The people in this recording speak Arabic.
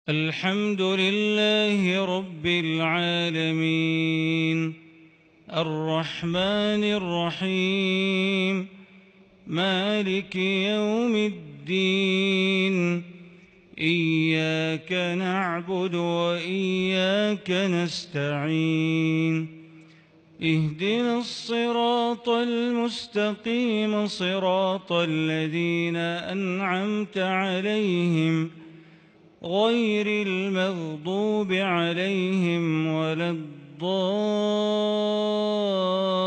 الحمد لله رب العالمين الرحمن الرحيم مالك يوم الدين إياك نعبد وإياك نستعين اهدنا الصراط المستقيم صراط الذين أنعمت عليهم غير المغضوب عليهم ولا الضالين